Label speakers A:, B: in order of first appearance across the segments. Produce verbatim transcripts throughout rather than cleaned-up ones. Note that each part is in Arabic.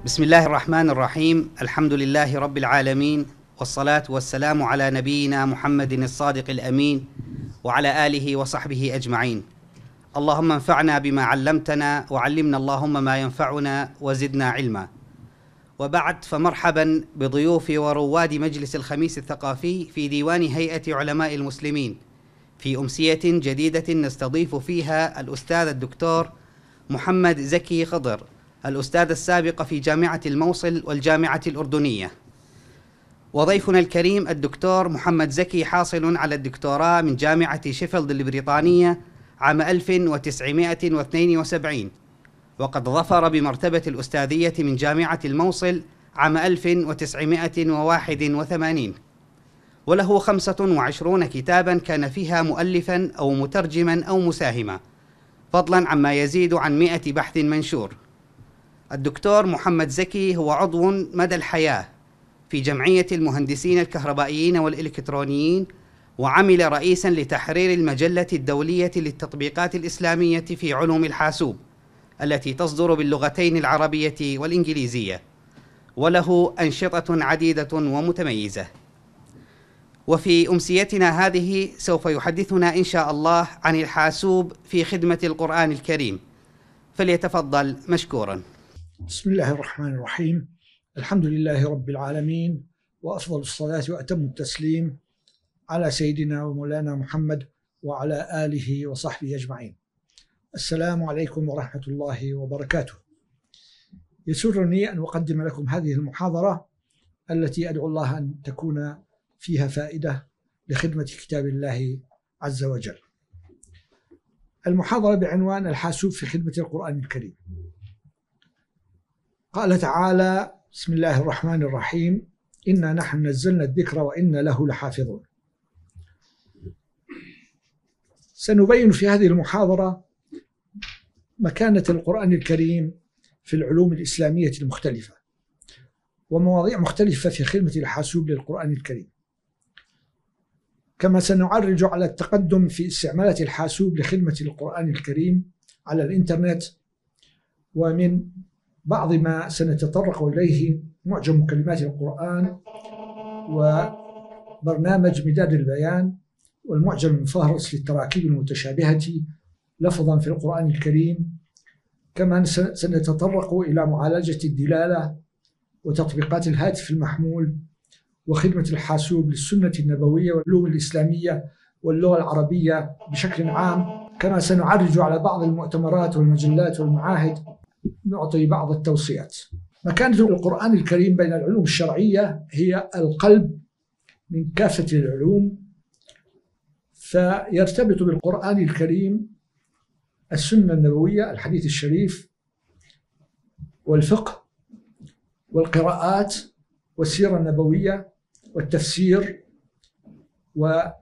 A: بسم الله الرحمن الرحيم. الحمد لله رب العالمين، والصلاة والسلام على نبينا محمد الصادق الأمين وعلى آله وصحبه أجمعين. اللهم انفعنا بما علمتنا، وعلمنا اللهم ما ينفعنا، وزدنا علما. وبعد، فمرحبا بضيوف ورواد مجلس الخميس الثقافي في ديوان هيئة علماء المسلمين في أمسية جديدة نستضيف فيها الأستاذ الدكتور محمد زكي خضر، الأستاذ السابق في جامعة الموصل والجامعة الأردنية. وضيفنا الكريم الدكتور محمد زكي حاصل على الدكتوراه من جامعة شيفيلد البريطانية عام ألف وتسعمائة واثنين وسبعين، وقد ظفر بمرتبة الأستاذية من جامعة الموصل عام ألف وتسعمائة وواحد وثمانين، وله خمسة وعشرون كتابا كان فيها مؤلفا أو مترجما أو مساهما، فضلا عما يزيد عن مئة بحث منشور. الدكتور محمد زكي هو عضو مدى الحياة في جمعية المهندسين الكهربائيين والإلكترونيين، وعمل رئيسا لتحرير المجلة الدولية للتطبيقات الإسلامية في علوم الحاسوب التي تصدر باللغتين العربية والإنجليزية، وله أنشطة عديدة ومتميزة. وفي أمسيتنا هذه سوف يحدثنا إن شاء الله عن الحاسوب في خدمة القرآن الكريم، فليتفضل مشكورا.
B: بسم الله الرحمن الرحيم. الحمد لله رب العالمين، وأفضل الصلاة وأتم التسليم على سيدنا ومولانا محمد وعلى آله وصحبه أجمعين. السلام عليكم ورحمة الله وبركاته. يسرني أن أقدم لكم هذه المحاضرة التي أدعو الله أن تكون فيها فائدة لخدمة كتاب الله عز وجل. المحاضرة بعنوان الحاسوب في خدمة القرآن الكريم. قال تعالى: بسم الله الرحمن الرحيم، إنا نحن نزلنا الذكر وإنا له لحافظون. سنبين في هذه المحاضرة مكانة القرآن الكريم في العلوم الإسلامية المختلفة، ومواضيع مختلفة في خدمة الحاسوب للقرآن الكريم، كما سنعرج على التقدم في استعمالات الحاسوب لخدمة القرآن الكريم على الإنترنت، ومن بعض ما سنتطرق إليه معجم كلمات القرآن، وبرنامج مداد البيان، والمعجم المفهرس للتراكيب المتشابهة لفظا في القرآن الكريم. كما سنتطرق إلى معالجة الدلالة وتطبيقات الهاتف المحمول، وخدمة الحاسوب للسنة النبوية والعلوم الإسلامية واللغة العربية بشكل عام. كما سنعرج على بعض المؤتمرات والمجلات والمعاهد، نعطي بعض التوصيات. مكانة القرآن الكريم بين العلوم الشرعية هي القلب من كافة العلوم، فيرتبط بالقرآن الكريم السنة النبوية، الحديث الشريف، والفقه، والقراءات، والسيرة النبوية، والتفسير، واللغة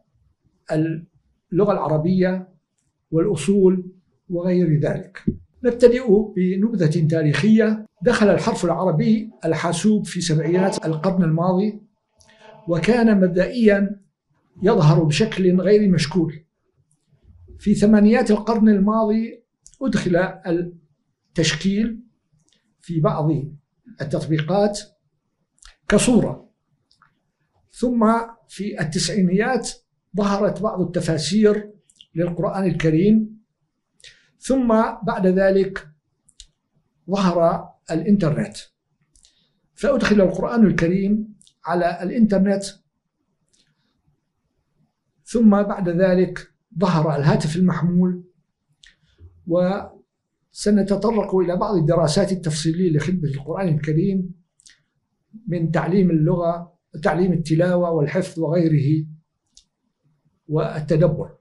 B: العربية، والأصول، وغير ذلك. نبتدئ بنبذة تاريخية. دخل الحرف العربي الحاسوب في سبعينات القرن الماضي، وكان مبدئيا يظهر بشكل غير مشكول. في ثمانينات القرن الماضي أدخل التشكيل في بعض التطبيقات كصورة، ثم في التسعينيات ظهرت بعض التفاسير للقرآن الكريم، ثم بعد ذلك ظهر الإنترنت، فأدخل القرآن الكريم على الإنترنت، ثم بعد ذلك ظهر الهاتف المحمول. وسنتطرق إلى بعض الدراسات التفصيلية لخدمة القرآن الكريم، من تعليم اللغة، تعليم التلاوة والحفظ وغيره، والتدبر.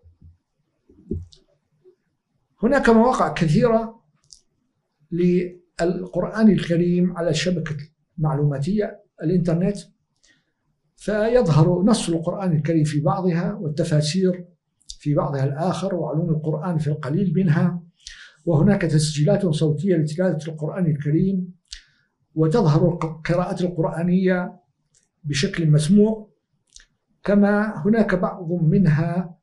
B: هناك مواقع كثيرة للقرآن الكريم على الشبكة المعلوماتية الإنترنت، فيظهر نص القرآن الكريم في بعضها، والتفاسير في بعضها الآخر، وعلوم القرآن في القليل منها. وهناك تسجيلات صوتية لتلاوة القرآن الكريم، وتظهر القراءات القرآنية بشكل مسموع. كما هناك بعض منها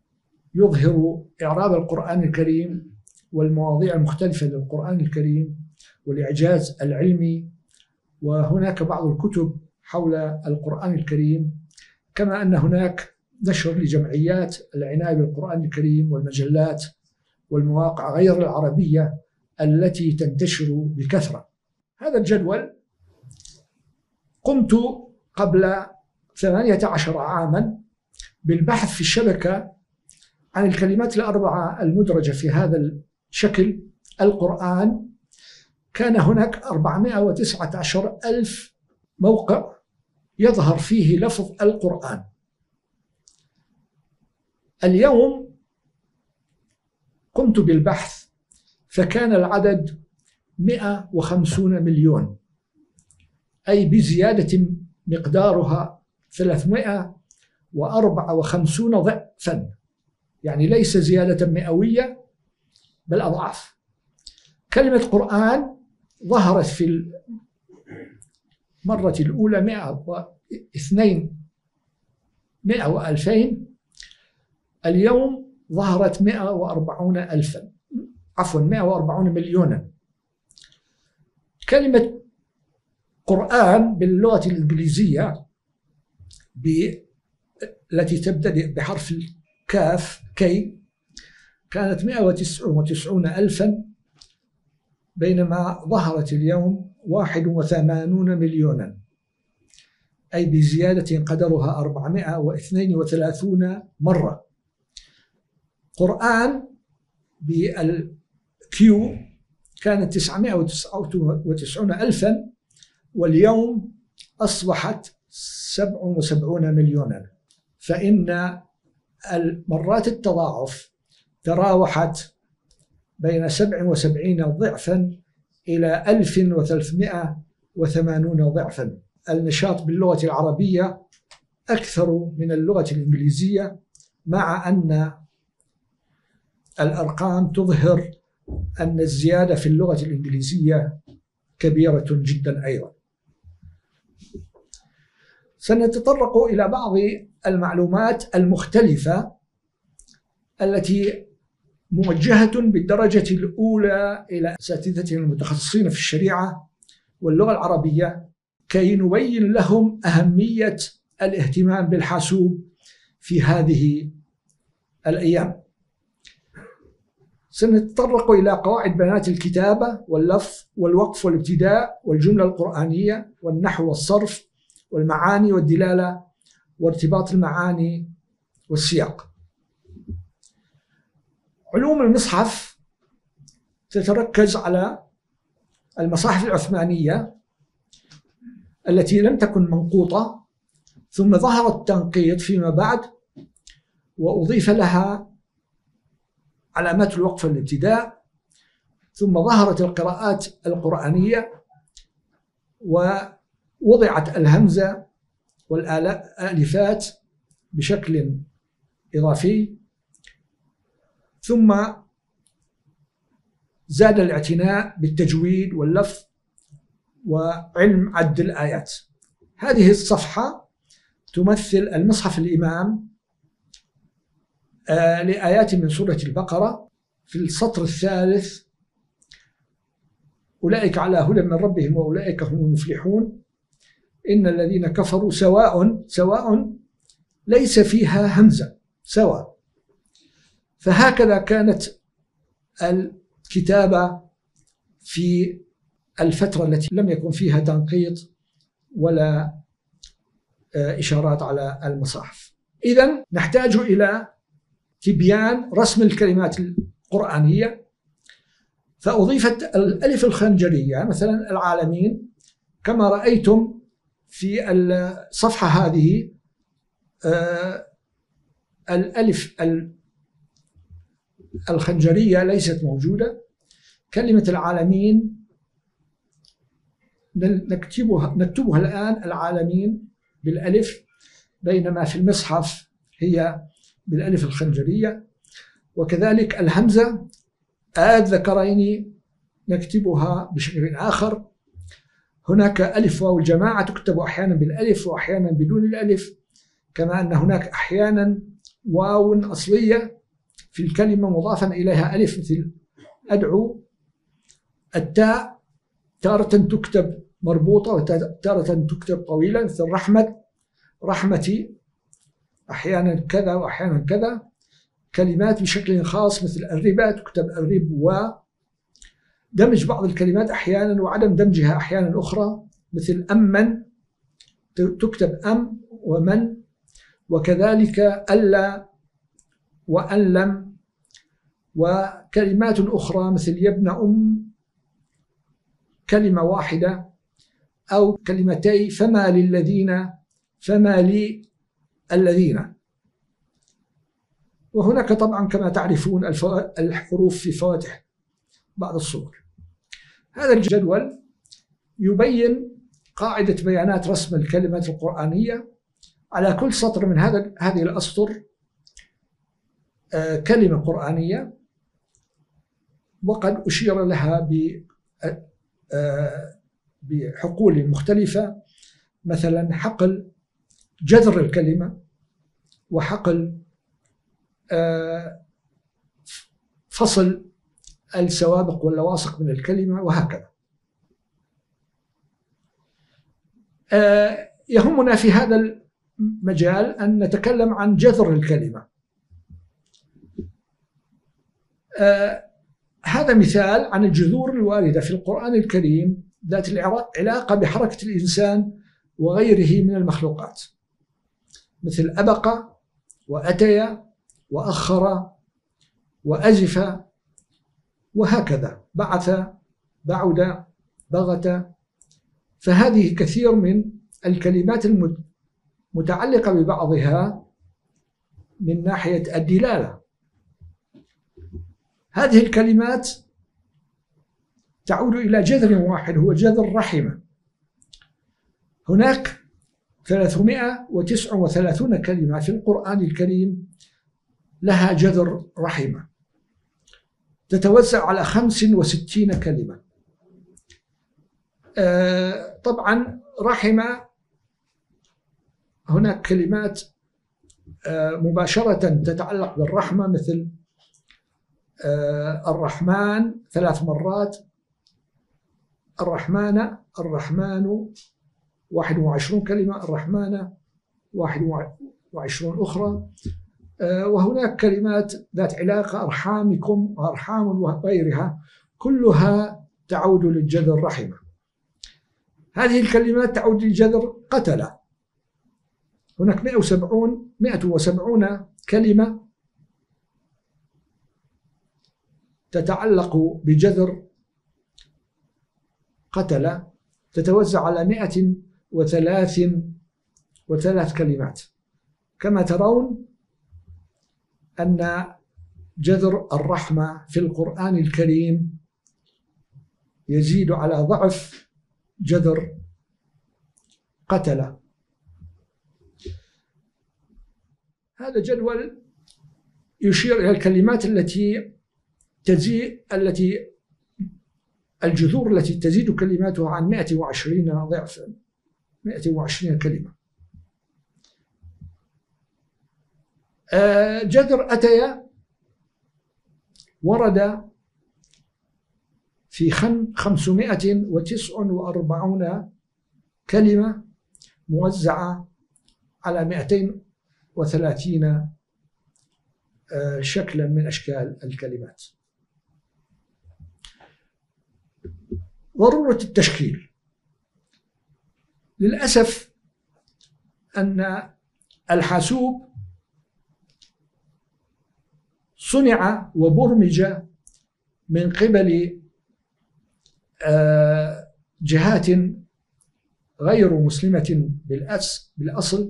B: يظهر إعراب القرآن الكريم والمواضيع المختلفة للقرآن الكريم، والإعجاز العلمي، وهناك بعض الكتب حول القرآن الكريم، كما أن هناك نشر لجمعيات العناية بالقرآن الكريم والمجلات والمواقع غير العربية التي تنتشر بكثرة. هذا الجدول قمت قبل ثمانية عشر عاما بالبحث في الشبكة عن الكلمات الأربعة المدرجة في هذا الشكل القرآن. كان هناك أربعمائة وتسعة عشر ألف موقع يظهر فيه لفظ القرآن. اليوم قمت بالبحث فكان العدد مئة وخمسين مليون، أي بزيادة مقدارها ثلاثمائة وأربعة وخمسين ضعفا، يعني ليس زيادة مئوية بل أضعاف. كلمة قرآن ظهرت في المرة الأولى مئة واثنين مئة وألفين، اليوم ظهرت مئة وأربعون ألفا، عفوا مئة وأربعون مليونا. كلمة قرآن باللغة الإنجليزية التي تبدأ بحرف الكاف كي كانت مئة وتسعة وتسعين ألفا، بينما ظهرت اليوم واحد وثمانون مليونا، أي بزيادة قدرها أربعمائة واثنين وثلاثين مرة. قرآن بالكيو كانت تسعمائة وتسعة وتسعين ألفا، واليوم أصبحت سبعة وسبعين مليونا، فإن مرات التضاعف تراوحت بين سبع وسبعين ضعفا إلى ألف وثلاثمائة وثمانين ضعفا. النشاط باللغة العربية أكثر من اللغة الإنجليزية، مع أن الأرقام تظهر أن الزيادة في اللغة الإنجليزية كبيرة جدا أيضا. سنتطرق إلى بعض المعلومات المختلفة التي موجهة بالدرجة الأولى إلى أساتذتنا المتخصصين في الشريعة واللغة العربية، كي نبين لهم أهمية الاهتمام بالحاسوب في هذه الأيام. سنتطرق إلى قواعد بيانات الكتابة واللفظ والوقف والابتداء والجملة القرآنية والنحو والصرف والمعاني والدلالة وارتباط المعاني والسياق. علوم المصحف تتركز على المصاحف العثمانية التي لم تكن منقوطة، ثم ظهر التنقيط فيما بعد وأضيف لها علامات الوقف والابتداء، ثم ظهرت القراءات القرآنية ووضعت الهمزة والآلفات بشكل إضافي، ثم زاد الاعتناء بالتجويد واللفظ وعلم عد الآيات. هذه الصفحة تمثل المصحف الإمام آه لآيات من سورة البقرة. في السطر الثالث: أولئك على هدى من ربهم وأولئك هم المفلحون، إن الذين كفروا سواء سواء ليس فيها همزة، سواء. فهكذا كانت الكتابة في الفترة التي لم يكن فيها تنقيط ولا إشارات على المصاحف. إذن نحتاج إلى تبيان رسم الكلمات القرآنية، فأضيفت الألف الخنجرية مثلا العالمين كما رأيتم في الصفحة هذه. الألف الخنجرية ليست موجودة. كلمة العالمين نكتبها نكتبها الآن العالمين بالألف، بينما في المصحف هي بالألف الخنجرية. وكذلك الهمزة آذ ذكرين نكتبها بشكل آخر. هناك ألف واو الجماعة تكتب أحيانا بالألف وأحيانا بدون الألف، كما أن هناك أحيانا واو أصلية في الكلمة مضافا إليها ألف، مثل أدعو. التاء تارة تكتب مربوطة وتارة تكتب طويلة، مثل رحمة، رحمتي، أحيانا كذا وأحيانا كذا. كلمات بشكل خاص مثل الربا تكتب الرب، ودمج بعض الكلمات أحيانا وعدم دمجها أحيانا أخرى، مثل أمن تكتب أم ومن، وكذلك ألا وأن لم. وكلمات أخرى مثل يبن أم كلمة واحدة، أو كلمتي فما للذين، فما لي الذين. وهناك طبعا كما تعرفون الحروف في فواتح بعض الصور. هذا الجدول يبين قاعدة بيانات رسم الكلمات القرآنية. على كل سطر من هذا هذه الأسطر كلمة قرآنية، وقد أشير لها بحقول مختلفة، مثلا حقل جذر الكلمة، وحقل فصل السوابق واللواصق من الكلمة، وهكذا. يهمنا في هذا المجال أن نتكلم عن جذر الكلمة. هذا مثال عن الجذور الواردة في القرآن الكريم ذات العلاقة بحركة الإنسان وغيره من المخلوقات، مثل أبق وأتي وأخر وأزف، وهكذا، بعث، بعد، بغت. فهذه كثير من الكلمات المتعلقة ببعضها من ناحية الدلالة. هذه الكلمات تعود إلى جذر واحد، هو جذر رحمة. هناك ثلاثمائة وتسعة وثلاثين كلمة في القرآن الكريم لها جذر رحمة، تتوزع على خمس وستين كلمة. آه طبعا رحمة، هناك كلمات آه مباشرة تتعلق بالرحمة، مثل آه الرحمن ثلاث مرات، الرحمن، الرحمن واحد وعشرون كلمة، الرحمن واحد وعشرون أخرى. وهناك كلمات ذات علاقة، أرحامكم وأرحام وغيرها، كلها تعود للجذر رحمة. هذه الكلمات تعود للجذر قتل. هناك مئة وسبعون مئة وسبعون كلمة تتعلق بجذر قتل، تتوزع على مئة وثلاث وثلاث كلمات. كما ترون أن جذر الرحمة في القرآن الكريم يزيد على ضعف جذر قتل. هذا جدول يشير إلى الكلمات التي تزيد التي الجذور التي تزيد كلماتها عن مئة وعشرين ضعفا، مئة وعشرين كلمة. جذر أتي ورد في خمسمائة وتسعة وأربعين كلمة موزعة على مئتين وثلاثين شكلا من أشكال الكلمات. ضرورة التشكيل. للأسف أن الحاسوب صنع وبرمج من قبل جهات غير مسلمة بالأصل،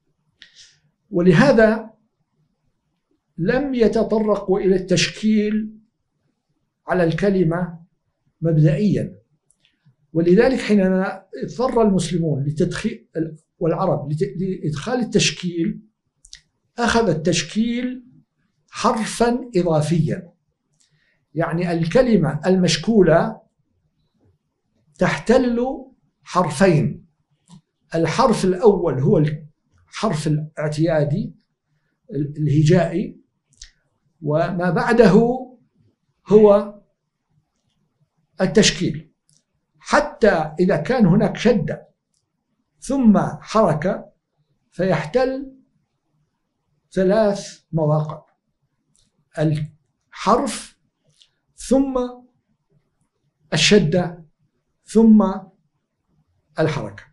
B: ولهذا لم يتطرقوا إلى التشكيل على الكلمة مبدئيا. ولذلك حينما اضطر المسلمون لتدخيل والعرب لإدخال التشكيل، أخذ التشكيل حرفا إضافيا، يعني الكلمة المشكولة تحتل حرفين. الحرف الأول هو الحرف الاعتيادي الهجائي، وما بعده هو التشكيل. حتى إذا كان هناك شدة ثم حركة فيحتل ثلاث مواقع: الحرف ثم الشدة ثم الحركة.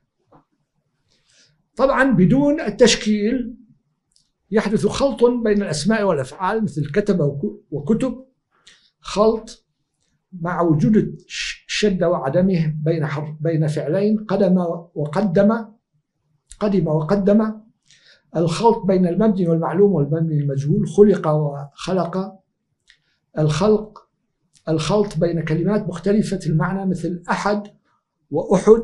B: طبعا بدون التشكيل يحدث خلط بين الأسماء والأفعال، مثل كتب وكتب، خلط مع وجود الشدة وعدمه بين حرف بين فعلين: قدم وقدم، قدم وقدم. الخلط بين المبني والمعلوم والمبني المجهول: خلق وخلق. الخلق الخلط بين كلمات مختلفة المعنى مثل أحد وأحد.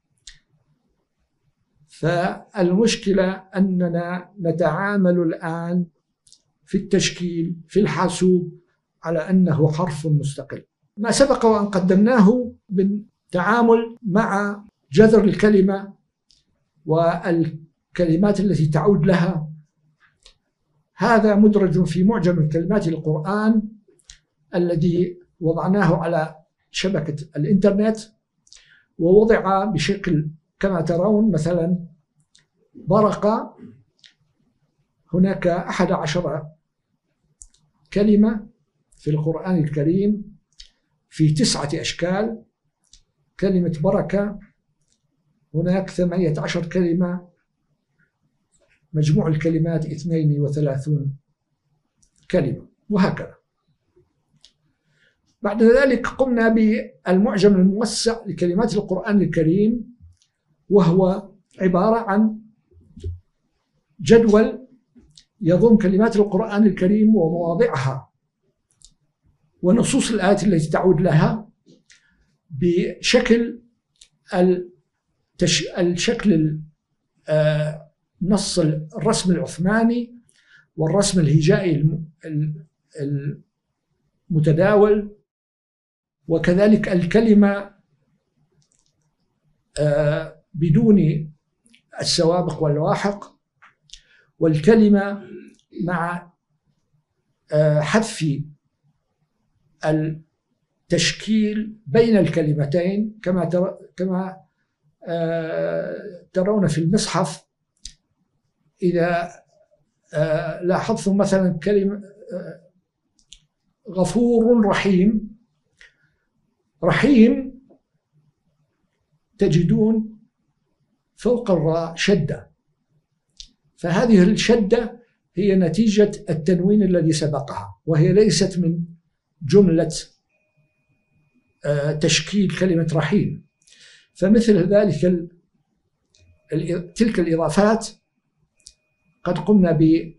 B: فالمشكلة أننا نتعامل الآن في التشكيل في الحاسوب على أنه حرف مستقل. ما سبق وأن قدمناه بالتعامل مع جذر الكلمة والكلمات التي تعود لها، هذا مدرج في معجم كلمات القرآن الذي وضعناه على شبكة الإنترنت، ووضع بشكل كما ترون. مثلا برق، هناك أحد عشر كلمة في القرآن الكريم في تسعة أشكال. كلمة بركة هناك ثمانية عشر كلمة، مجموع الكلمات اثنين وثلاثون كلمة، وهكذا. بعد ذلك قمنا بالمعجم الموسع لكلمات القرآن الكريم، وهو عبارة عن جدول يضم كلمات القرآن الكريم ومواضعها ونصوص الآيات التي تعود لها بشكل التش... الشكل النص الرسم العثماني والرسم الهجائي المتداول، وكذلك الكلمة بدون السوابق واللاحق، والكلمة مع حذف التشكيل بين الكلمتين كما تر... كما ترون في المصحف. إذا لاحظتم مثلا كلمة غفور رحيم، رحيم تجدون فوق الراء شدة، فهذه الشدة هي نتيجة التنوين الذي سبقها، وهي ليست من جملة تشكيل كلمة رحيم. فمثل ذلك تلك الإضافات قد قمنا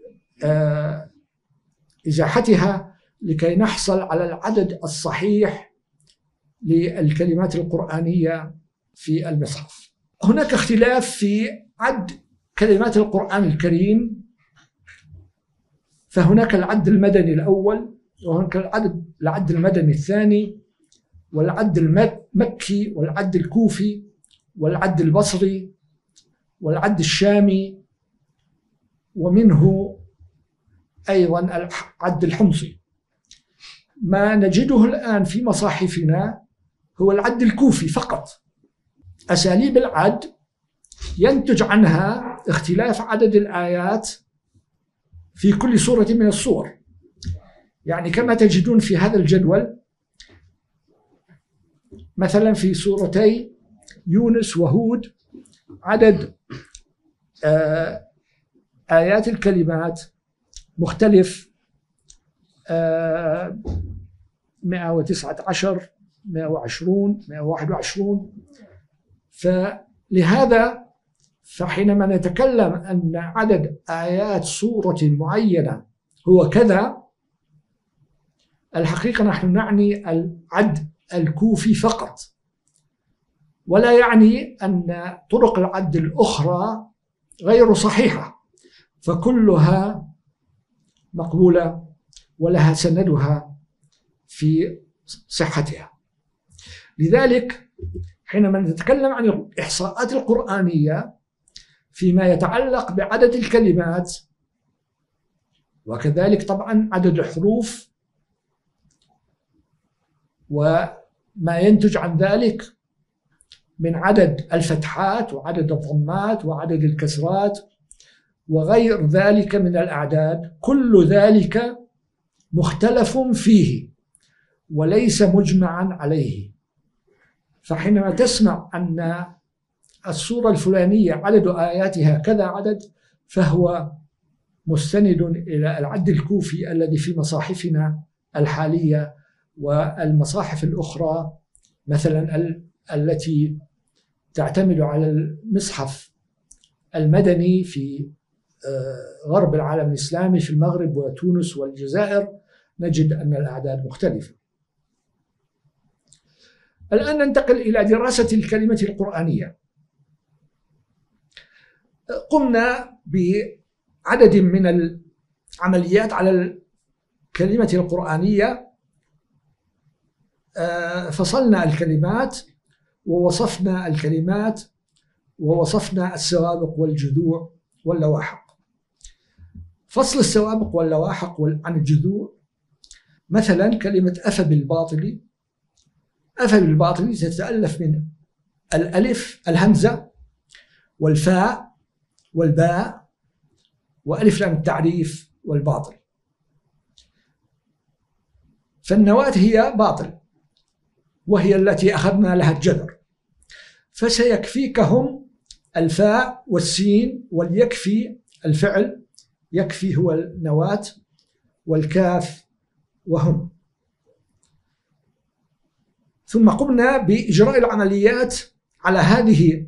B: بإزاحتها لكي نحصل على العدد الصحيح للكلمات القرآنية في المصحف. هناك اختلاف في عد كلمات القرآن الكريم، فهناك العد المدني الأول، وهناك العد العد المدني الثاني، والعد المكي، والعد الكوفي، والعد البصري، والعد الشامي، ومنه أيضا العد الحمصي. ما نجده الآن في مصاحفنا هو العد الكوفي فقط. أساليب العد ينتج عنها اختلاف عدد الآيات في كل سورة من السور. يعني كما تجدون في هذا الجدول، مثلا في سورتي يونس وهود عدد آيات الكلمات مختلف، مئة وتسعة عشر، مئة وعشرون، مئة وواحد وعشرون. فلهذا فحينما نتكلم أن عدد آيات سورة معينة هو كذا، الحقيقة نحن نعني العد الكوفي فقط، ولا يعني أن طرق العد الأخرى غير صحيحة، فكلها مقبولة ولها سندها في صحتها. لذلك حينما نتكلم عن الإحصاءات القرآنية فيما يتعلق بعدد الكلمات، وكذلك طبعا عدد الحروف وما ينتج عن ذلك، من عدد الفتحات وعدد الضمات وعدد الكسرات وغير ذلك من الأعداد، كل ذلك مختلف فيه وليس مجمعا عليه. فحينما تسمع أن السورة الفلانية عدد آياتها كذا عدد، فهو مستند إلى العد الكوفي الذي في مصاحفنا الحالية والمصاحف الأخرى مثلا ال التي تعتمد على المصحف المدني في غرب العالم الإسلامي في المغرب وتونس والجزائر، نجد أن الأعداد مختلفة. الآن ننتقل إلى دراسة الكلمة القرآنية. قمنا بعدد من العمليات على الكلمة القرآنية، فصلنا الكلمات ووصفنا الكلمات ووصفنا السوابق والجذوع واللواحق. فصل السوابق واللواحق عن الجذوع، مثلا كلمة أفى بالباطل، أفى بالباطل تتألف من الألف الهمزة والفاء والباء وألف لام التعريف والباطل. فالنواة هي باطل وهي التي أخذنا لها الجذر، فسيكفيكهم الفاء والسين، واليكفي الفعل، يكفي هو النواة، والكاف وهم. ثم قمنا بإجراء العمليات على هذه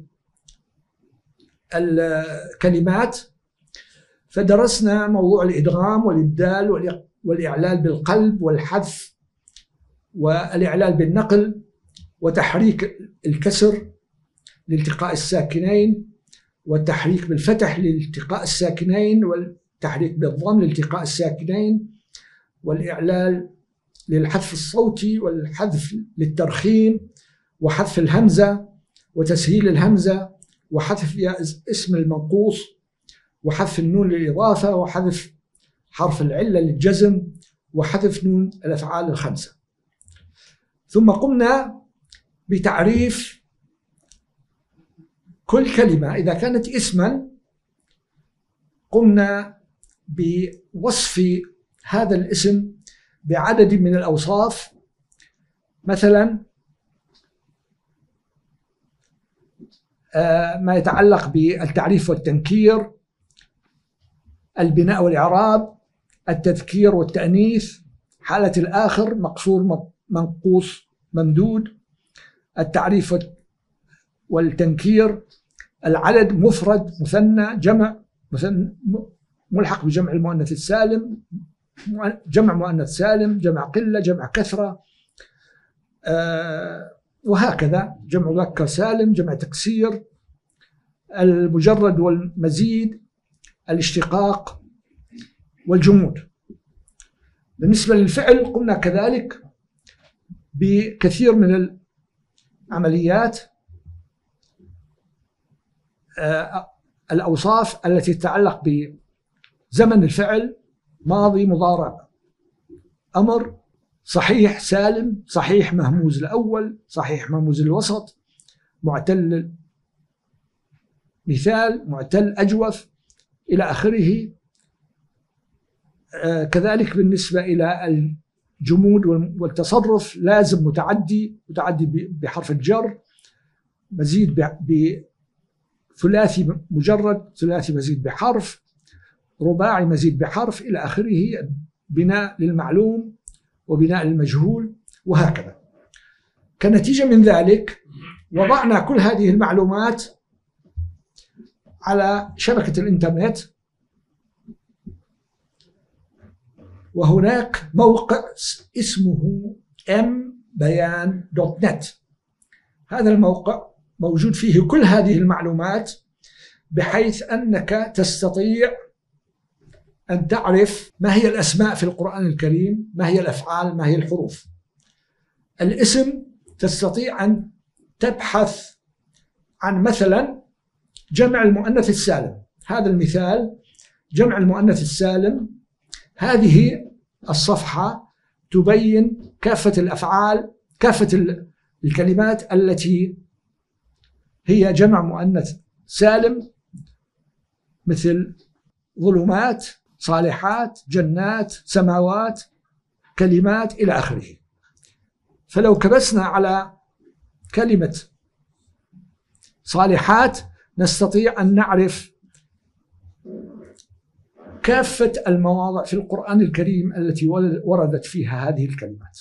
B: الكلمات، فدرسنا موضوع الإدغام والإبدال والإعلال بالقلب والحذف والإعلال بالنقل وتحريك الكسر لالتقاء الساكنين، والتحريك بالفتح لالتقاء الساكنين، والتحريك بالضم لالتقاء الساكنين، والإعلال للحذف الصوتي والحذف للترخيم، وحذف الهمزة وتسهيل الهمزة، وحذف اسم المنقوص، وحذف النون للإضافة، وحذف حرف العلة للجزم، وحذف نون الأفعال الخمسة. ثم قمنا بتعريف كل كلمة إذا كانت اسما، قمنا بوصف هذا الاسم بعدد من الأوصاف، مثلا ما يتعلق بالتعريف والتنكير، البناء والإعراب، التذكير والتأنيث، حالة الآخر، مقصور منقوص ممدود، التعريف والتنكير، العدد مفرد مثنى جمع مثنى ملحق بجمع المؤنث السالم، جمع مؤنث سالم، جمع قلة، جمع كثرة، آه وهكذا، جمع مذكر سالم، جمع تكسير، المجرد والمزيد، الاشتقاق والجمود. بالنسبة للفعل قلنا كذلك بكثير من العمليات، آه الأوصاف التي تتعلق بزمن الفعل، ماضي، مضارع، أمر، صحيح سالم، صحيح مهموز الأول، صحيح مهموز الوسط، معتل مثال، معتل أجوف إلى آخره. آه كذلك بالنسبة إلى الجمود والتصرف، لازم متعدي، متعدي بحرف الجر، مزيد بثلاثي مجرد، ثلاثي مزيد بحرف، رباعي مزيد بحرف إلى آخره، بناء للمعلوم وبناء للمجهول وهكذا. كنتيجة من ذلك وضعنا كل هذه المعلومات على شبكة الإنترنت، وهناك موقع اسمه إم بيان دوت نت. هذا الموقع موجود فيه كل هذه المعلومات، بحيث أنك تستطيع أن تعرف ما هي الأسماء في القرآن الكريم، ما هي الأفعال، ما هي الحروف. الاسم تستطيع أن تبحث عن مثلا جمع المؤنث السالم، هذا المثال جمع المؤنث السالم، هذه الصفحة تبين كافة الأفعال، كافة الكلمات التي هي جمع مؤنث سالم، مثل ظلمات، صالحات، جنات، سماوات، كلمات إلى آخره. فلو كبسنا على كلمة صالحات نستطيع أن نعرف كافة المواضع في القرآن الكريم التي وردت فيها هذه الكلمات.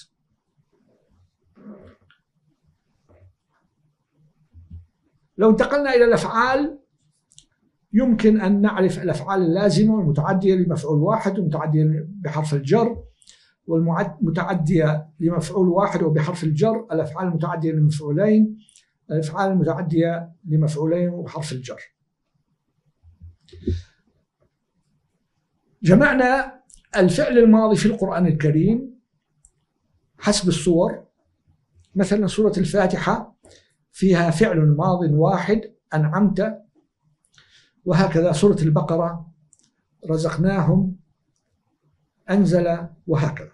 B: لو انتقلنا إلى الأفعال يمكن أن نعرف الأفعال اللازمة والمتعدية لمفعول واحد والمتعدية بحرف الجر، والمتعدية لمفعول واحد وبحرف الجر، الأفعال المتعدية لمفعولين، الأفعال المتعدية لمفعولين وبحرف الجر. جمعنا الفعل الماضي في القرآن الكريم حسب الصور. مثلا سورة الفاتحة فيها فعل ماض واحد أنعمت، وهكذا سورة البقرة رزقناهم، أنزل، وهكذا.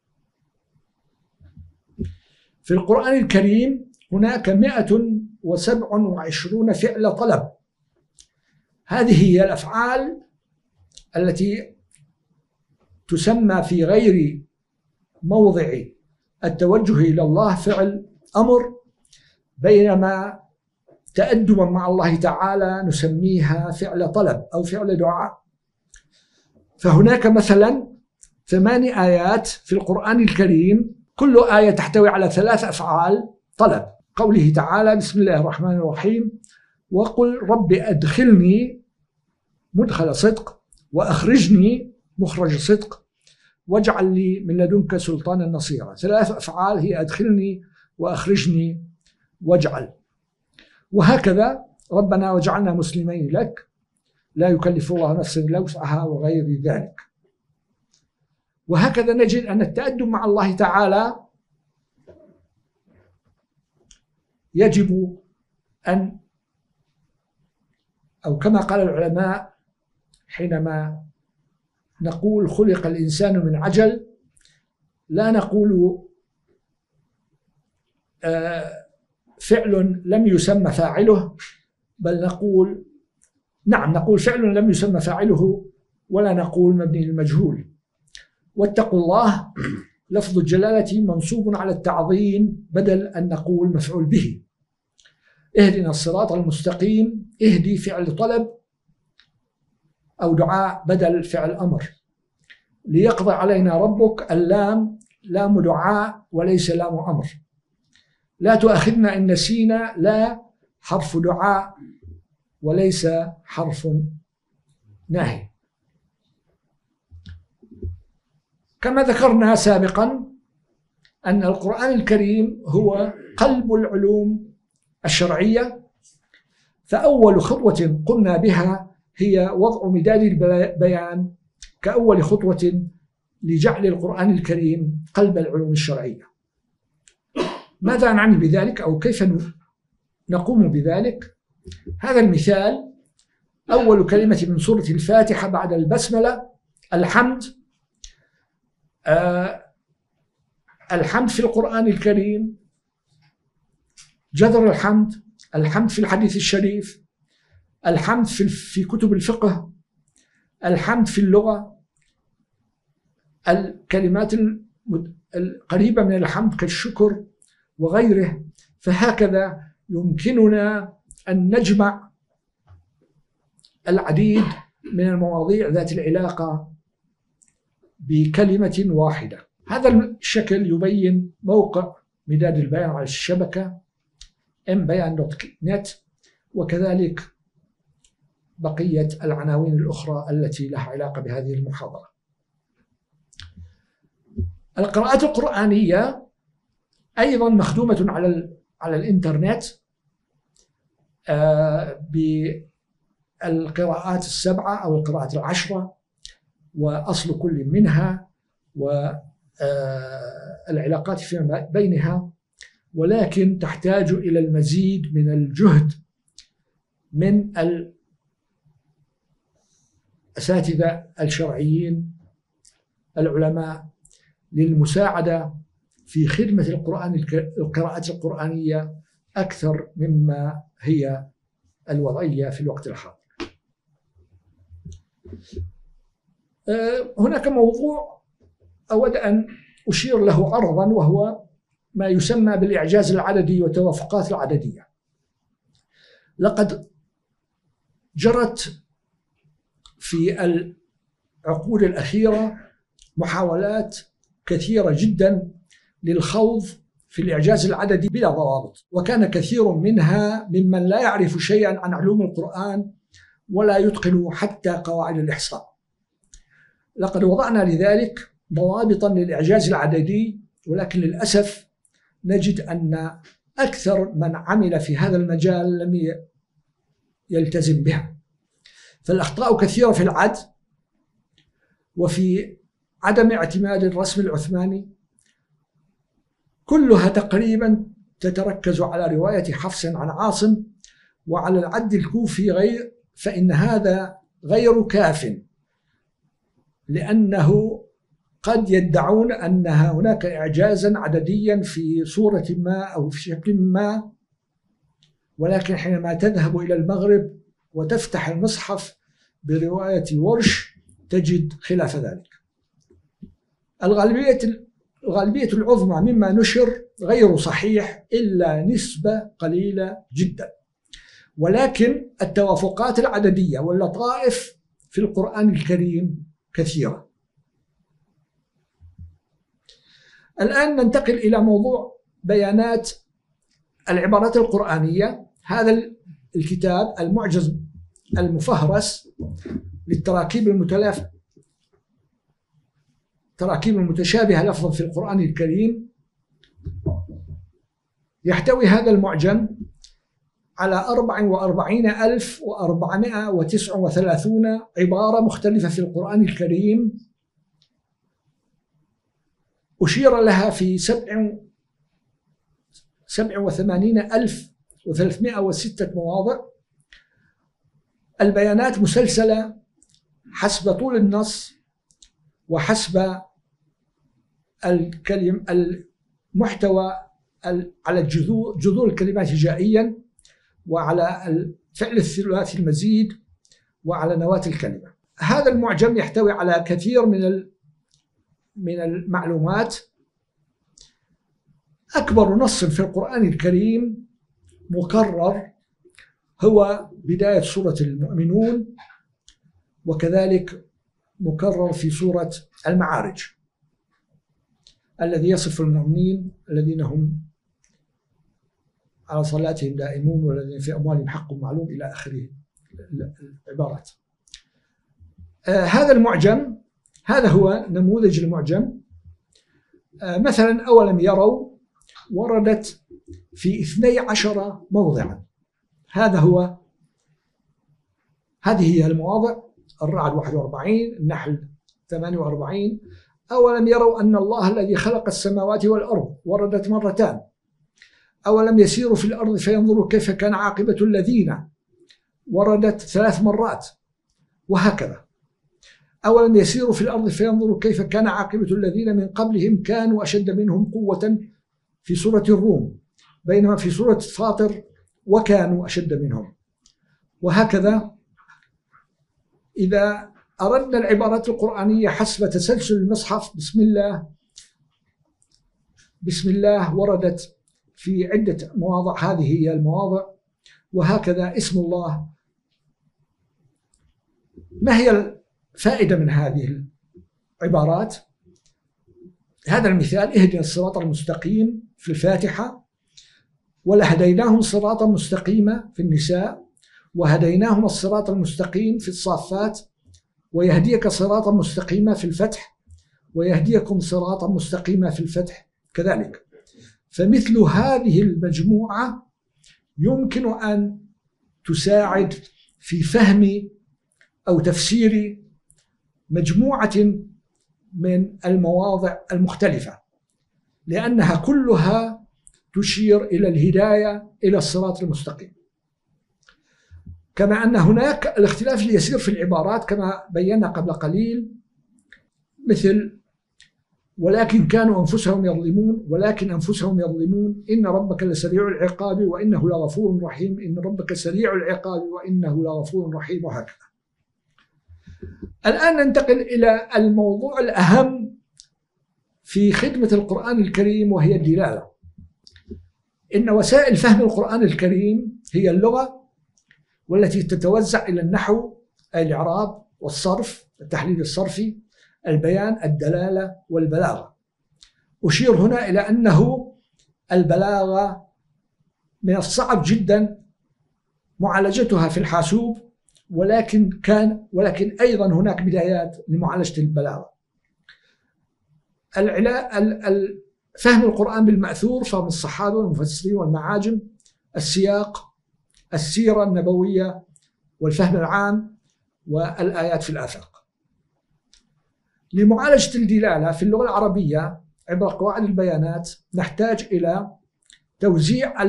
B: في القرآن الكريم هناك مئة وسبع وعشرون فعل طلب. هذه هي الأفعال التي تسمى في غير موضع التوجه إلى الله فعل أمر، بينما تأدبا مع الله تعالى نسميها فعل طلب أو فعل دعاء. فهناك مثلا ثماني آيات في القرآن الكريم، كل آية تحتوي على ثلاث أفعال طلب. قوله تعالى: بسم الله الرحمن الرحيم، وقل رب أدخلني مدخل صدق وأخرجني مخرج صدق واجعل لي من لدنك سلطانا نصيرا. ثلاث أفعال هي أدخلني وأخرجني واجعل. وهكذا ربنا وجعلنا مسلمين لك لا يكلف الله نفسا إلا وسعها وغير ذلك. وهكذا نجد أن التأدب مع الله تعالى يجب أن، أو كما قال العلماء حينما نقول خلق الإنسان من عجل، لا نقول فعل لم يسمى فاعله، بل نقول نعم نقول فعل لم يسمى فاعله، ولا نقول مبني للمجهول. واتقوا الله لفظ الجلالة منصوب على التعظيم بدل أن نقول مفعول به. اهدنا الصراط المستقيم، اهدي فعل طلب أو دعاء بدل فعل أمر. ليقضي علينا ربك، اللام لام دعاء وليس لام أمر. لا تؤاخذنا إن نسينا، لا حرف دعاء وليس حرف نهي. كما ذكرنا سابقا أن القرآن الكريم هو قلب العلوم الشرعية، فأول خطوة قمنا بها هي وضع مداد البيان كأول خطوة لجعل القرآن الكريم قلب العلوم الشرعية. ماذا نعني بذلك أو كيف نقوم بذلك؟ هذا المثال: أول كلمة من سورة الفاتحة بعد البسملة الحمد. آه الحمد في القرآن الكريم جذر الحمد، الحمد في الحديث الشريف، الحمد في في كتب الفقه، الحمد في اللغة، الكلمات القريبة من الحمد كالشكر وغيره. فهكذا يمكننا أن نجمع العديد من المواضيع ذات العلاقة بكلمة واحدة. هذا الشكل يبين موقع مداد البيان على الشبكة إم بيان دوت نت، وكذلك بقية العناوين الأخرى التي لها علاقة بهذه المحاضرة. القراءات القرآنية أيضا مخدومة على على الإنترنت بالقراءات السبعة أو القراءات العشرة، وأصل كل منها والعلاقات فيما بينها، ولكن تحتاج إلى المزيد من الجهد من الأساتذة الشرعيين العلماء للمساعدة في خدمة القرآن القراءات القرآنية أكثر مما هي الوضعية في الوقت الحاضر. هناك موضوع أود أن أشير له عرضا، وهو ما يسمى بالإعجاز العددي والتوافقات العددية. لقد جرت في العقود الأخيرة محاولات كثيرة جدا للخوض في الإعجاز العددي بلا ضوابط، وكان كثير منها ممن لا يعرف شيئا عن علوم القرآن ولا يتقن حتى قواعد الإحصاء. لقد وضعنا لذلك ضوابطا للإعجاز العددي، ولكن للأسف نجد أن أكثر من عمل في هذا المجال لم يلتزم بها، فالأخطاء كثيرة في العد وفي عدم اعتماد الرسم العثماني، كلها تقريبا تتركز على رواية حفص عن عاصم وعلى العد الكوفي غير، فإن هذا غير كاف، لأنه قد يدعون أن هناك إعجازا عدديا في صورة ما أو في شكل ما، ولكن حينما تذهب إلى المغرب وتفتح المصحف برواية ورش تجد خلاف ذلك. الغالبية الغالبية العظمى مما نشر غير صحيح إلا نسبة قليلة جدا، ولكن التوافقات العددية واللطائف في القرآن الكريم كثيرة. الآن ننتقل إلى موضوع بيانات العبارات القرآنية. هذا الكتاب المعجز المفهرس للتراكيب المتلافة تراكيب المتشابهة لفظا في القرآن الكريم يحتوي هذا المعجم على أربع وأربعين ألف وأربعمائة وتسعة وثلاثين عبارة مختلفة في القرآن الكريم، أشير لها في سبع سبع وثمانين ألف وثلاثمائة وستة مواضع. البيانات مسلسلة حسب طول النص وحسب الكلم المحتوى على الجذور جذور الكلمات هجائيا، وعلى الفعل الثلاثي المزيد، وعلى نواة الكلمة. هذا المعجم يحتوي على كثير من من المعلومات. أكبر نص في القرآن الكريم مكرر هو بداية سورة المؤمنون، وكذلك مكرر في سورة المعارج الذي يصف المؤمنين الذين هم على صلاتهم دائمون والذين في أموالهم حق معلوم إلى آخر العبارات. آه هذا المعجم، هذا هو نموذج المعجم. آه مثلا أولم يروا وردت في اثني عشر موضعا. هذا هو هذه هي المواضع: الرعد واحد وأربعين، النحل ثمانية وأربعين. أولم يروا أن الله الذي خلق السماوات والأرض وردت مرتان. أولم يسيروا في الأرض فينظروا كيف كان عاقبة الذين وردت ثلاث مرات، وهكذا. أولم يسيروا في الأرض فينظروا كيف كان عاقبة الذين من قبلهم كانوا أشد منهم قوة في سورة الروم، بينما في سورة فاطر وكانوا أشد منهم، وهكذا. إذا أردنا العبارات القرآنية حسب تسلسل المصحف، بسم الله بسم الله وردت في عدة مواضع، هذه هي المواضع، وهكذا اسم الله. ما هي الفائدة من هذه العبارات؟ هذا المثال: اهدنا الصراط المستقيم في الفاتحة، ولهديناهم صراطا مستقيما في النساء، وهديناهم الصراط المستقيم في الصافات، ويهديك صراطا مستقيما في الفتح، ويهديكم صراطا مستقيما في الفتح كذلك. فمثل هذه المجموعة يمكن أن تساعد في فهم أو تفسير مجموعة من المواضع المختلفة، لأنها كلها تشير إلى الهداية إلى الصراط المستقيم. كما أن هناك الاختلاف اليسير في العبارات كما بينا قبل قليل، مثل ولكن كانوا أنفسهم يظلمون ولكن أنفسهم يظلمون إن ربك لسريع العقاب وإنه لغفور رحيم إن ربك سريع العقاب وإنه لغفور رحيم وهكذا. الآن ننتقل إلى الموضوع الأهم في خدمة القرآن الكريم وهي الدلالة. إن وسائل فهم القرآن الكريم هي اللغة والتي تتوزع إلى النحو، الإعراب والصرف، التحليل الصرفي، البيان، الدلالة والبلاغة. أشير هنا إلى أنه البلاغة من الصعب جدا معالجتها في الحاسوب، ولكن كان ولكن أيضا هناك بدايات لمعالجة البلاغة. فهم القرآن بالمأثور، فهم الصحابة والمفسرين والمعاجم، السياق، السيرة النبوية والفهم العام، والآيات في الآفاق. لمعالجة الدلالة في اللغة العربية عبر قواعد البيانات نحتاج إلى توزيع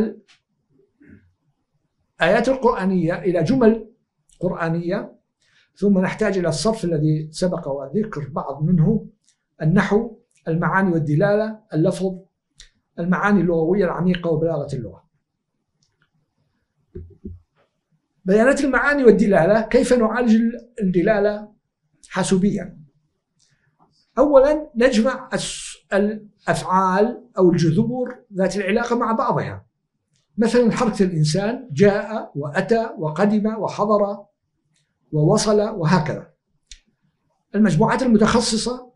B: الآيات القرآنية إلى جمل قرآنية، ثم نحتاج إلى الصرف الذي سبق وذكر بعض منه، النحو، المعاني والدلالة، اللفظ، المعاني اللغوية العميقة وبلاغة اللغة. بيانات المعاني والدلالة، كيف نعالج الدلالة حاسوبيا؟ أولا نجمع الأفعال أو الجذور ذات العلاقة مع بعضها، مثلا حركة الإنسان، جاء وأتى وقدم وحضر ووصل وهكذا. المجموعات المتخصصة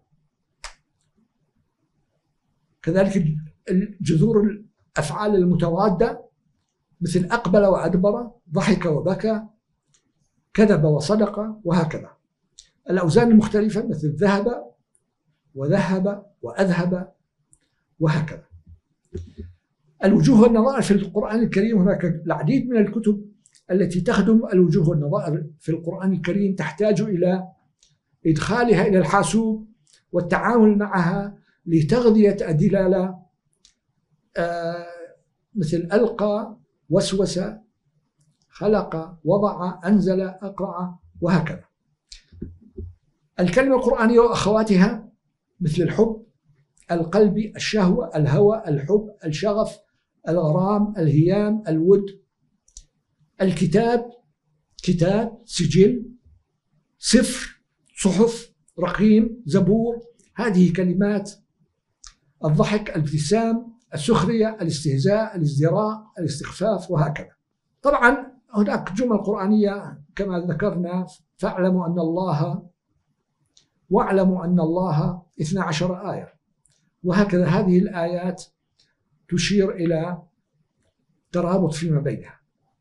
B: كذلك الجذور الأفعال المتضادة مثل أقبل وأدبر، ضحك وبكى، كذب وصدق وهكذا. الأوزان المختلفة مثل ذهب وذهب وأذهب وهكذا. الوجوه والنظائر في القرآن الكريم، هناك العديد من الكتب التي تخدم الوجوه والنظائر في القرآن الكريم، تحتاج إلى إدخالها إلى الحاسوب والتعامل معها لتغذية الدلالة، آه مثل ألقى، وسوس، خلق، وضع، أنزل، أقرأ وهكذا. الكلمة القرآنية وأخواتها مثل الحب، القلب، الشهوة، الهوى، الحب، الشغف، الغرام، الهيام، الود. الكتاب، كتاب، سجل، سفر، صحف، رقيم، زبور، هذه كلمات. الضحك، الابتسام، السخرية، الاستهزاء، الازدراء، الاستخفاف وهكذا. طبعا هناك جمل قرآنية كما ذكرنا، فاعلموا أن الله واعلموا أن الله اثنى عشر آية، وهكذا. هذه الآيات تشير إلى ترابط فيما بينها،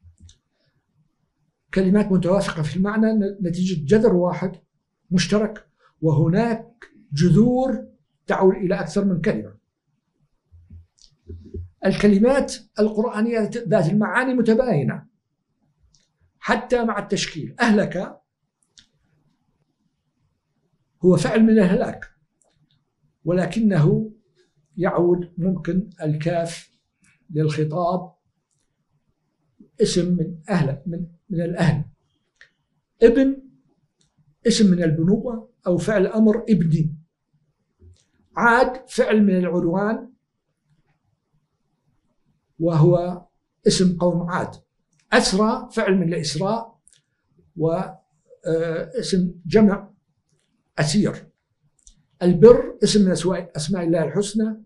B: كلمات متوافقة في المعنى نتيجة جذر واحد مشترك، وهناك جذور تعود إلى أكثر من كلمة. الكلمات القرآنية ذات المعاني متباينة حتى مع التشكيل. أهلك هو فعل من الهلاك، ولكنه يعود ممكن الكاف للخطاب، اسم من أهل من, من الأهل. ابن اسم من البنوة أو فعل أمر ابني. عاد فعل من العدوان وهو اسم قوم عاد. أسرى فعل من الإسراء واسم جمع أسير. البر اسم من أسماء الله الحسنى،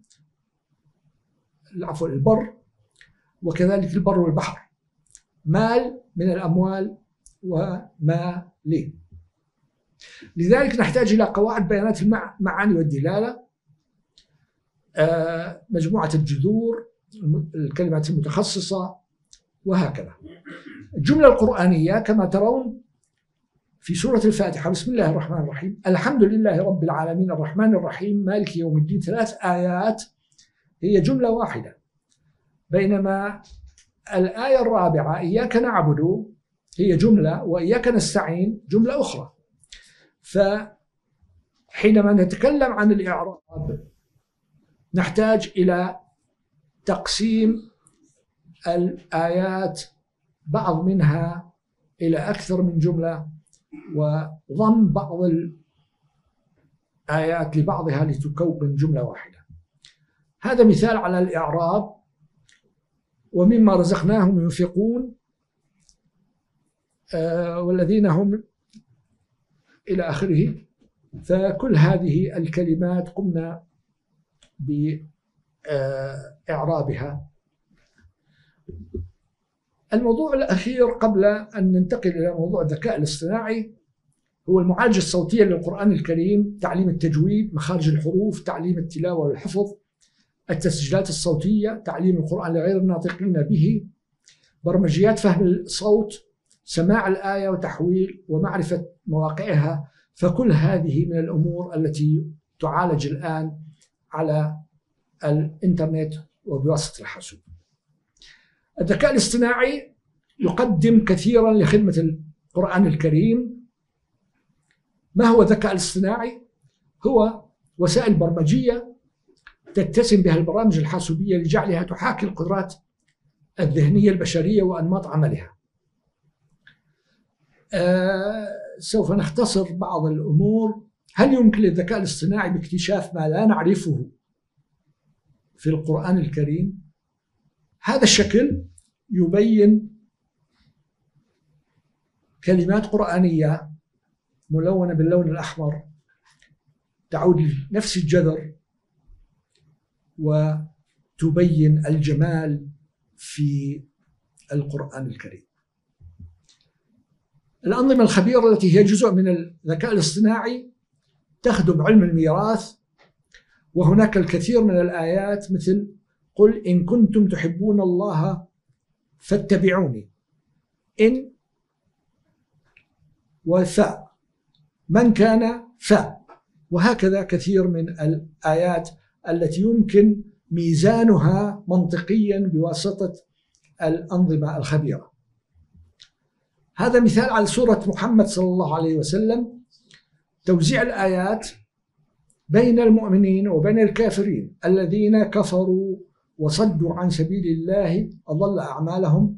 B: العفو البر، وكذلك البر والبحر. مال من الأموال ومالين. لذلك نحتاج إلى قواعد بيانات المعاني والدلالة، مجموعة الجذور، الكلمات المتخصصة وهكذا. الجملة القرآنية كما ترون في سورة الفاتحة، بسم الله الرحمن الرحيم، الحمد لله رب العالمين الرحمن الرحيم مالك يوم الدين، ثلاث آيات هي جملة واحدة، بينما الآية الرابعة إياك نعبد هي جملة، وإياك نستعين جملة أخرى. فحينما نتكلم عن الإعراب نحتاج إلى تقسيم الآيات بعض منها إلى أكثر من جملة، وضم بعض آيات لبعضها لتكون جملة واحدة. هذا مثال على الإعراب. ومما رزقناهم ينفقون آه والذين هم إلى آخره. فكل هذه الكلمات قمنا بإعرابها. الموضوع الأخير قبل أن ننتقل إلى موضوع الذكاء الاصطناعي هو المعالجة الصوتية للقرآن الكريم، تعليم التجويد، مخارج الحروف، تعليم التلاوة والحفظ، التسجيلات الصوتية، تعليم القرآن لغير الناطقين به، برمجيات فهم الصوت، سماع الآية وتحويل ومعرفة مواقعها. فكل هذه من الأمور التي تعالج الآن على الإنترنت وبواسطة الحاسوب. الذكاء الاصطناعي يقدم كثيرا لخدمة القرآن الكريم. ما هو الذكاء الاصطناعي؟ هو وسائل برمجية تتسم بها البرامج الحاسوبية لجعلها تحاكي القدرات الذهنية البشرية وأنماط عملها. آه سوف نختصر بعض الأمور. هل يمكن للذكاء الاصطناعي باكتشاف ما لا نعرفه في القرآن الكريم؟ هذا الشكل يبين كلمات قرآنية ملونة باللون الأحمر تعود لنفس الجذر وتبين الجمال في القرآن الكريم. الأنظمة الخبيرة التي هي جزء من الذكاء الاصطناعي تخدم علم الميراث، وهناك الكثير من الآيات مثل قل إن كنتم تحبون الله فاتبعوني، إن وفاء، من كان فاء، وهكذا كثير من الآيات التي يمكن ميزانها منطقيا بواسطة الأنظمة الخبيرة. هذا مثال على سورة محمد صلى الله عليه وسلم، توزيع الآيات بين المؤمنين وبين الكافرين. الذين كفروا وصدوا عن سبيل الله أضل أعمالهم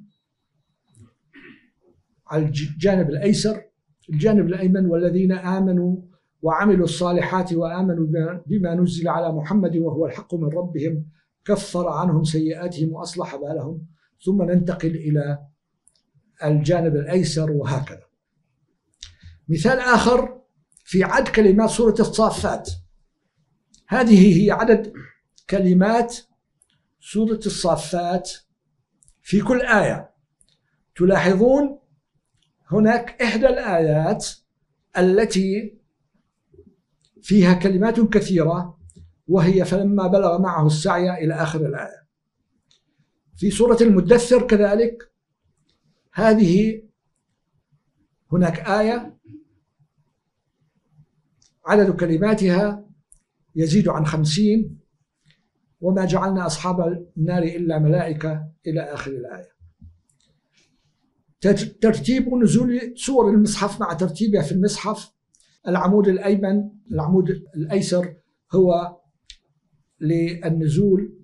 B: على الجانب الأيسر. الجانب الأيمن والذين آمنوا وعملوا الصالحات وآمنوا بما نزل على محمد وهو الحق من ربهم كفر عنهم سيئاتهم وأصلح بالهم. ثم ننتقل إلى الجانب الأيسر وهكذا. مثال آخر في عدد كلمات سورة الصافات. هذه هي عدد كلمات سورة الصافات في كل آية. تلاحظون هناك إحدى الآيات التي فيها كلمات كثيرة، وهي فلما بلغ معه السعي إلى آخر الآية. في سورة المدثر كذلك هذه هناك آية عدد كلماتها يزيد عن خمسين، وما جعلنا أصحاب النار إلا ملائكة إلى آخر الآية. ترتيب نزول سور المصحف مع ترتيبها في المصحف. العمود الأيمن العمود الأيسر هو للنزول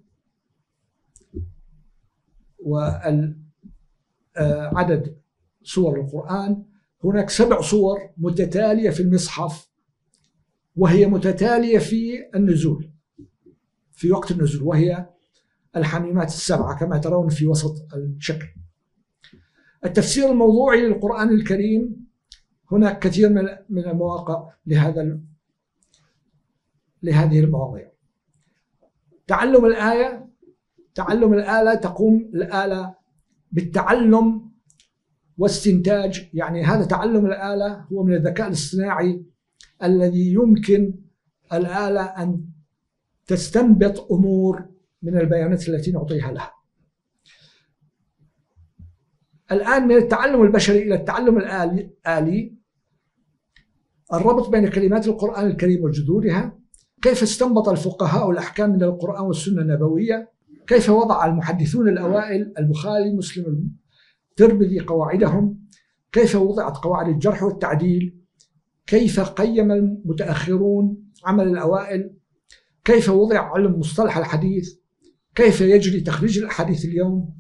B: وعدد سور القرآن. هناك سبع صور متتالية في المصحف، وهي متتالية في النزول في وقت النزول، وهي الحميمات السبعة كما ترون في وسط الشكل. التفسير الموضوعي للقرآن الكريم، هناك كثير من المواقع لهذا لهذه المواضيع. تعلم الآية تعلم الآلة تقوم الآلة بالتعلم واستنتاج، يعني هذا تعلم الآلة هو من الذكاء الاصطناعي الذي يمكن الآلة أن تستنبط أمور من البيانات التي نعطيها لها. الآن من التعلم البشري إلى التعلم الآلي، الربط بين كلمات القرآن الكريم وجذورها، كيف استنبط الفقهاء الأحكام من القرآن والسنة النبوية، كيف وضع المحدثون الأوائل البخاري مسلم الترمذي قواعدهم، كيف وضعت قواعد الجرح والتعديل، كيف قيم المتأخرون عمل الأوائل، كيف وضع علم مصطلح الحديث، كيف يجري تخريج الأحاديث اليوم،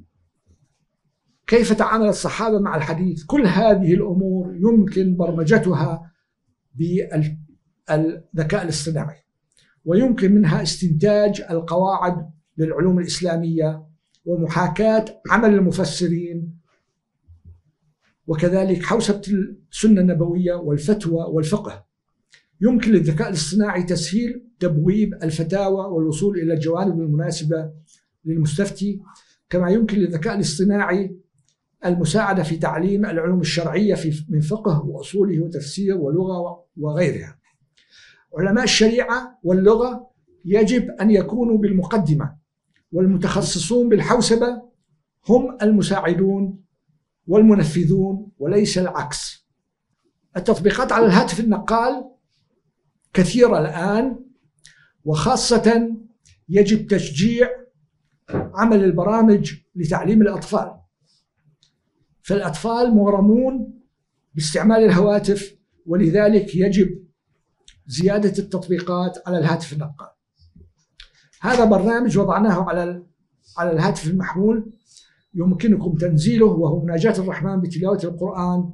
B: كيف تعامل الصحابة مع الحديث. كل هذه الأمور يمكن برمجتها الذكاء الاصطناعي، ويمكن منها استنتاج القواعد للعلوم الإسلامية ومحاكاة عمل المفسرين، وكذلك حوسبة السنة النبوية والفتوى والفقه. يمكن للذكاء الاصطناعي تسهيل تبويب الفتاوى والوصول إلى الجوانب المناسبة للمستفتي، كما يمكن للذكاء الاصطناعي المساعدة في تعليم العلوم الشرعية في من فقه وأصوله وتفسير ولغة وغيرها. علماء الشريعة واللغة يجب أن يكونوا بالمقدمة، والمتخصصون بالحوسبة هم المساعدون والمنفذون وليس العكس. التطبيقات على الهاتف النقال كثيرة الآن، وخاصة يجب تشجيع عمل البرامج لتعليم الأطفال، فالأطفال مغرمون باستعمال الهواتف، ولذلك يجب زيادة التطبيقات على الهاتف النقال. هذا برنامج وضعناه على على الهاتف المحمول، يمكنكم تنزيله، وهو مناجاة الرحمن بتلاوة القرآن،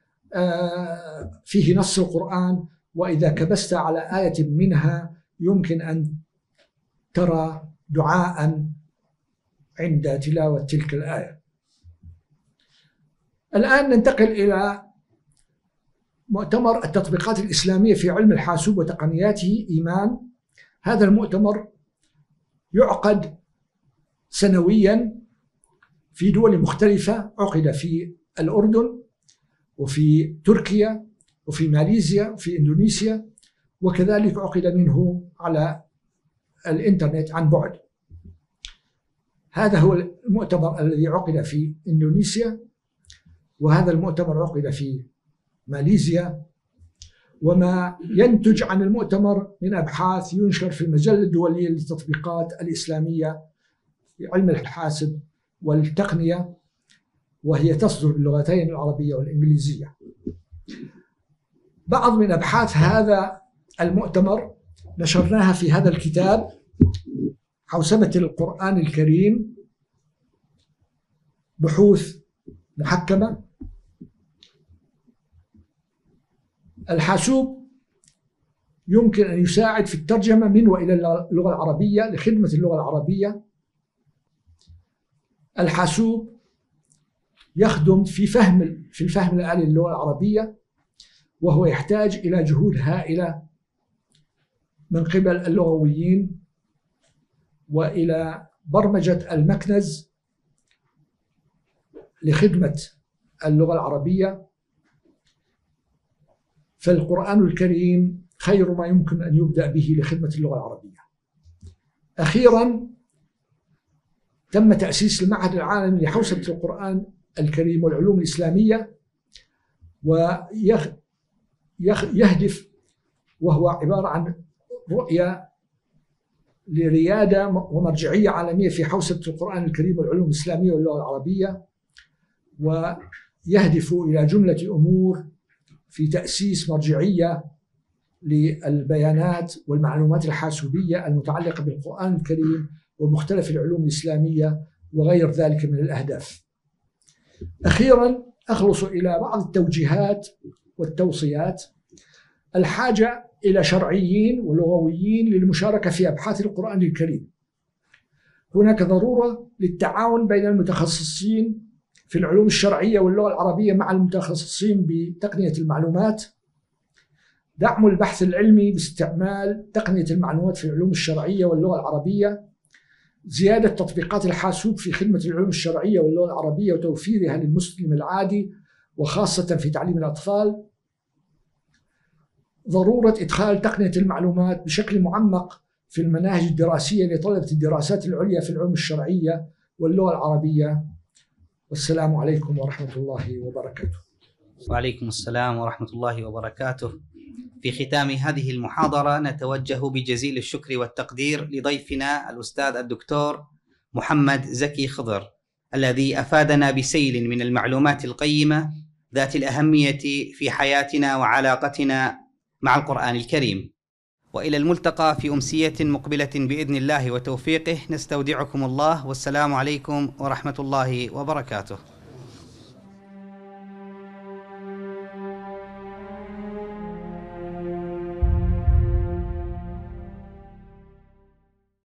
B: فيه نص القرآن، وإذا كبست على آية منها يمكن أن ترى دعاء عند تلاوة تلك الآية. الآن ننتقل إلى مؤتمر التطبيقات الإسلامية في علم الحاسوب وتقنياته إيمان. هذا المؤتمر يعقد سنويا في دول مختلفة، عقد في الأردن وفي تركيا وفي ماليزيا وفي إندونيسيا، وكذلك عقد منه على الإنترنت عن بعد. هذا هو المؤتمر الذي عقد في إندونيسيا، وهذا المؤتمر عقد في ماليزيا. وما ينتج عن المؤتمر من أبحاث ينشر في المجلة الدولية للتطبيقات الإسلامية في علم الحاسب والتقنية، وهي تصدر باللغتين العربية والإنجليزية. بعض من أبحاث هذا المؤتمر نشرناها في هذا الكتاب، حوسبة القرآن الكريم، بحوث محكمة. الحاسوب يمكن أن يساعد في الترجمة من وإلى اللغة العربية لخدمة اللغة العربية. الحاسوب يخدم في فهم في الفهم الآلي للغة العربية، وهو يحتاج إلى جهود هائلة من قبل اللغويين وإلى برمجة المكنز لخدمة اللغة العربية. فالقرآن الكريم خير ما يمكن أن يبدأ به لخدمة اللغة العربية. أخيرا تم تأسيس المعهد العالمي لحوسبة القرآن الكريم والعلوم الإسلامية، ويهدف وهو عبارة عن رؤية لريادة ومرجعية عالمية في حوسبة القرآن الكريم والعلوم الإسلامية واللغة العربية، ويهدف إلى جملة أمور في تأسيس مرجعية للبيانات والمعلومات الحاسوبية المتعلقة بالقرآن الكريم ومختلف العلوم الإسلامية وغير ذلك من الأهداف. أخيرا أخلص إلى بعض التوجيهات والتوصيات. الحاجة إلى شرعيين ولغويين للمشاركة في أبحاث القرآن الكريم. هناك ضرورة للتعاون بين المتخصصين في العلوم الشرعية واللغة العربية مع المتخصصين بتقنية المعلومات. دعم البحث العلمي باستعمال تقنية المعلومات في العلوم الشرعية واللغة العربية. زيادة تطبيقات الحاسوب في خدمة العلوم الشرعية واللغة العربية وتوفيرها للمسلم العادي وخاصة في تعليم الأطفال. ضرورة إدخال تقنية المعلومات بشكل معمق في المناهج الدراسية لطلبة الدراسات العليا في العلوم الشرعية واللغة العربية. والسلام عليكم ورحمة الله وبركاته.
A: وعليكم السلام ورحمة الله وبركاته. في ختام هذه المحاضرة نتوجه بجزيل الشكر والتقدير لضيفنا الأستاذ الدكتور محمد زكي خضر، الذي أفادنا بسيل من المعلومات القيمة ذات الأهمية في حياتنا وعلاقتنا مع القرآن الكريم. وإلى الملتقى في أمسية مقبلة بإذن الله وتوفيقه. نستودعكم الله، والسلام عليكم ورحمة الله وبركاته.